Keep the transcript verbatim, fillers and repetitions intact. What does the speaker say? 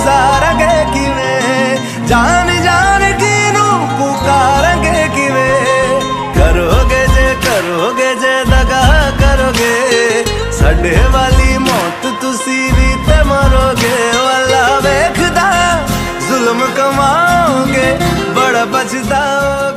विसारांगे किवें, जान जान किनू पुकारांगे किवें। करोगे जे करोगे जे दगा करोगे, साडे वाली मौत तुसी भी ते मरोगे। वाला वेखदा जुल्म कमाओगे, बड़ा पछताओगे।